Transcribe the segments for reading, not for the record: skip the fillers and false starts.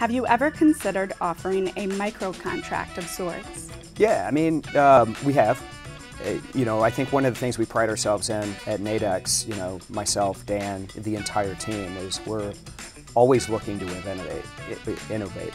Have you ever considered offering a micro contract of sorts? Yeah, I mean, we have. I think one of the things we pride ourselves in at Nadex, myself, Dan, the entire team, is we're always looking to innovate.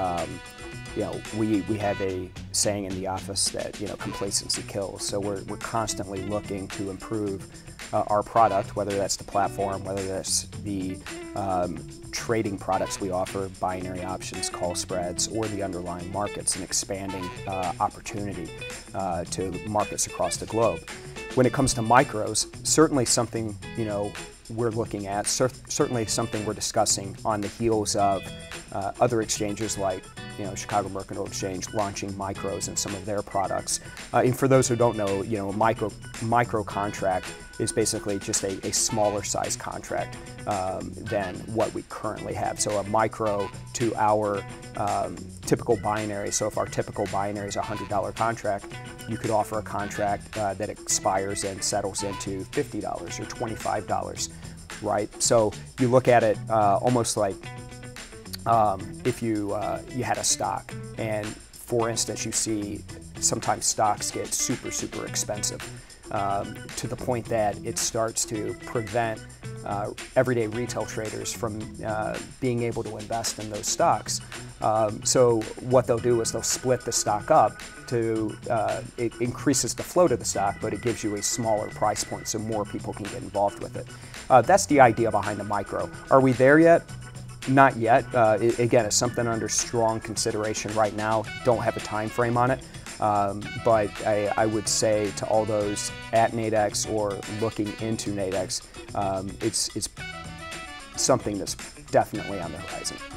We have a saying in the office that complacency kills. So we're constantly looking to improve our product, whether that's the platform, whether that's the trading products we offer, binary options, call spreads, or the underlying markets, and expanding opportunity to markets across the globe. When it comes to micros, certainly something we're looking at, certainly something we're discussing on the heels of other exchanges like Chicago Mercantile Exchange launching micros in some of their products. And for those who don't know, a micro contract is basically just a smaller size contract than what we currently have. So a micro to our typical binary. So if our typical binary is a $100 contract, you could offer a contract that expires and settles into $50 or $25, right? So you look at it almost like if you had a stock, and for instance, you see sometimes stocks get super expensive to the point that it starts to prevent everyday retail traders from being able to invest in those stocks. So what they'll do is they'll split the stock up to, it increases the float of the stock, but it gives you a smaller price point so more people can get involved with it. That's the idea behind the micro. Are we there yet? Not yet. Again, it's something under strong consideration right now. Don't have a time frame on it. But I would say to all those at Nadex or looking into Nadex, it's something that's definitely on the horizon.